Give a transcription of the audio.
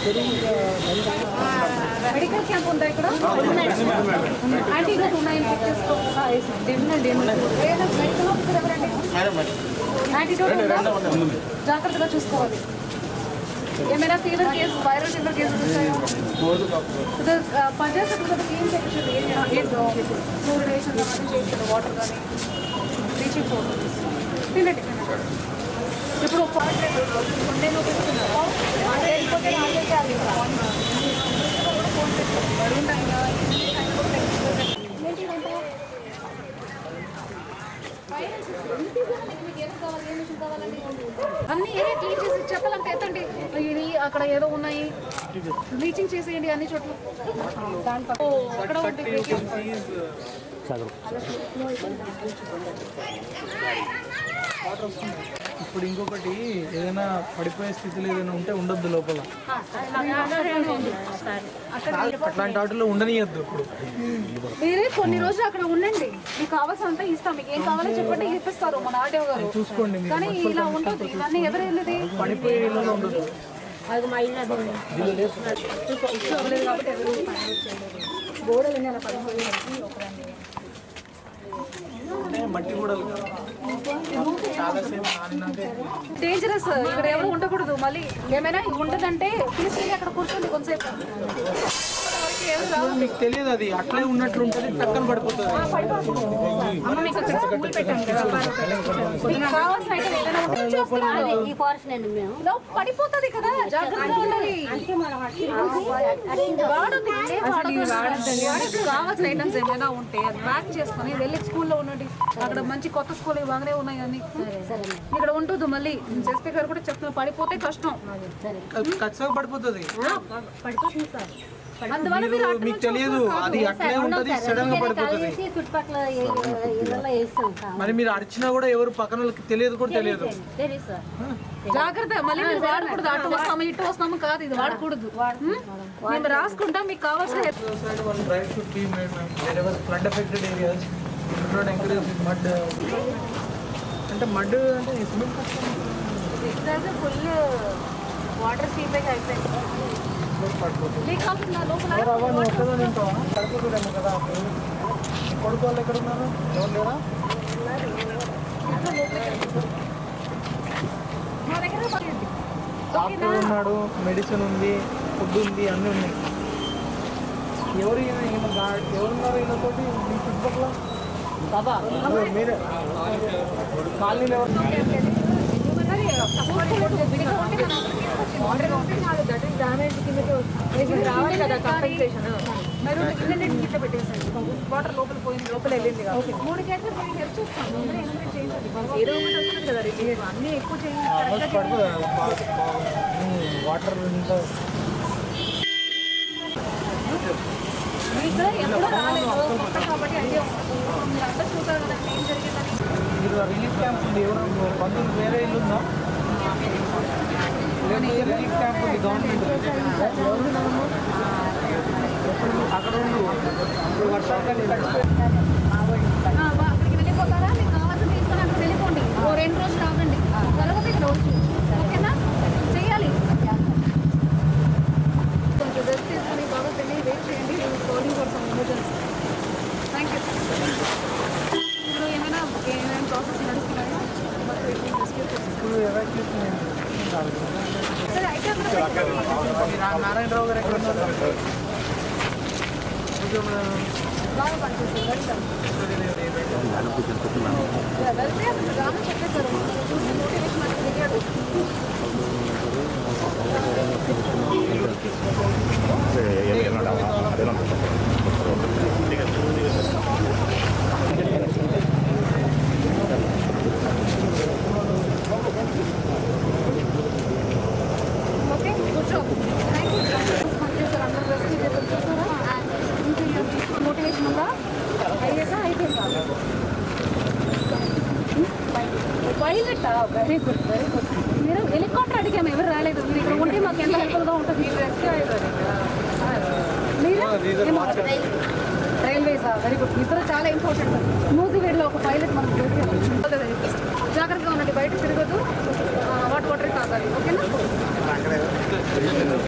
Medical camp ఉందా ఇక్కడ? Antidote ఉన్నాయి. మెడికల్ ఆఫీసర్ ఎవరండి? యాంటీడోట్ ఉందా? జాగ్రత్తగా చూసుకోవాలి. ఏమైనా fever case, viral fever case వస్తాయో పంచాయత్ సెక్రటరీకి ఏం చేయించండి? ఫ్లోరిడేషన్ కానీ చేయించండి, వాటర్ కానీ బ్లీచింగ్ పౌడర్ తినండి. ఇప్పుడు ఉండే అన్ని ఏరియా క్లీన్ చేసి చెప్పాలంటే ఎత్తండి. ఇది అక్కడ ఏదో ఉన్నాయి, బ్లీచింగ్ చేసేయండి అన్ని చోట్ల. అక్కడ ఇప్పుడు ఇంకొకటి ఏదైనా పడిపోయే స్థితిలో ఏదైనా ఉంటే ఉండొద్దు లోపల. అట్లాంటి వాటిలో ఉండనియద్దు. ఇప్పుడు మీరే కొన్ని రోజులు అక్కడ ఉండండి, మీకు కావాల్సినంత ఇస్తాం. మీకు ఏం కావాలో చెప్పండి, ఇప్పిస్తారు మన ఆర్డీఓ గారు. చూసుకోండి. కానీ ఇలా ఉంటుంది, ఇవన్నీ ఎవరు వెళ్ళేది? పడిపోయే ఇళ్ళలో ఉండదు. గోడలు మట్టి కూడా డేంజరస్, ఇక్కడ ఎవరు ఉండకూడదు. మళ్ళీ ఏమైనా ఉండదంటే తీసుకెళ్ళి అక్కడ కూర్చోండి కొంతసేపు. మీకు తెలియదు, అది అట్లే ఉన్నట్లు ఉంటుంది, టక్కన పడిపోతుంది. పడిపోతుంది కదా, జాగ్రత్తగా ఉండాలి. కావాల్సిన ఐటమ్స్ ఏమైనా ఉంటే అది ప్యాక్ చేసుకుని వెళ్ళి స్కూల్లో ఉండండి. అక్కడ మంచి కొత్త స్కూల్ బాగానే ఉన్నాయి అన్ని. ఇక్కడ ఉంటుంది. మళ్ళీ ఎస్పీ గారు కూడా చెప్తున్నారు, పడిపోతే కష్టం, ఖచ్చితంగా పడిపోతుంది. మీకు తెలియదు, అది అట్లే ఉంటుంది, సడన్ గా పడిపోతుంది. మరి మీరు అరిచినా కూడా ఎవరు పక్కన తెలియదు కూడా తెలియదు. జాగ్రత్త. మళ్ళీ మీరు వాడకూడదు. అటు వస్తాము ఇటు వస్తాము కాదు, ఇది వాడకూడదు. మేము రాసుకుంటాం, మీకు కావాల్సిన ఫ్లడ్ ఎఫెక్టెడ్ ఏరియాస్ మడ్ అంటే మడ్ అంటే ఫుల్ వాటర్ సీపేజ్ అయిపోయింది. కొడుకు వాళ్ళు ఎక్కడ ఉన్నారు? ఎవరు లేరా? డాక్టర్ ఉన్నాడు, మెడిసిన్ ఉంది, ఫుడ్ ఉంది, అన్నీ ఉన్నాయి. ఎవరున్నారు వీళ్ళతోటి మీ చుట్టుపక్కల? మీరే కాలనీలో ఎవరు? రావాలి కదా కంపెన్సేషన్. ఇట్లా పెట్టేసండి, వాటర్ లోపల పోయింది, లోపల వెళ్ళింది. 3 గంటలు హెల్ప్ చేస్తాను. ఏదో ఒకటి వస్తుంది కదా, అన్నీ ఎక్కువ చేయండి. వాటర్ ఇక్కడ ఎప్పుడు రాలేదు కాబట్టి ఐడియా మీరు అంతా చూసారు కదా ఏం జరిగిందని. మీరు రిలీఫ్ క్యాంప్ ఉంది, ఎవరు బంధువులు వేరే ఇల్లు ఉందా? రిలీఫ్ క్యాంప్ ఉంది గవర్నమెంట్. అక్కడ ఉండు, వర్షాకాలం అక్కడికి వెళ్ళిపోతారా? మీకు కావాల్సిన తీసుకొని అక్కడ వెళ్ళిపోండి. 2 రోజులు రావండి, తర్వాత ఇక్కడ వచ్చి ఓకేనా చేయాలి. కొంచెం రెస్ట్ తీసుకొని బాగా తిని వెయిట్ చేయండి. Calling for some emergency. Thank you. ఇప్పుడు ఏమైనా ప్రాసెస్ నడుస్తున్నాయో సరే అయితే నారాయణరావు గారు ఎక్కడ ఉన్నారు? బాగా పనిచేస్తారు. వెళ్తే అక్కడ గానం చెప్పేశారు, చూసి మోటివేషన్ అంటే తెలియదు. ఓకే కూర్చో. Thank you. పనిచేస్తారు, అందరూ రెస్క్యూ చేశారు. చూసారా మోటివేషన్ ఉందా? అయ్యేసా అయిపోయిందా? Pilot very good very good. మీరు హెలికాప్టర్ అడిగాము, ఎవరు రాలేదు. మీరు ఇక్కడ ఉంటే మాకు ఎంత హెల్ప్ఫుల్గా ఉంటుంది. మీరు రైల్వేసా? Very good. ఇద్దరు చాలా ఇంపార్టెంట్. మూసీవేడ్లో ఒక పైలట్ మనకు దొరికారు. జాగ్రత్తగా ఉండండి, బయట తిరగదు, వాటర్ తాగాలి. ఓకేనా?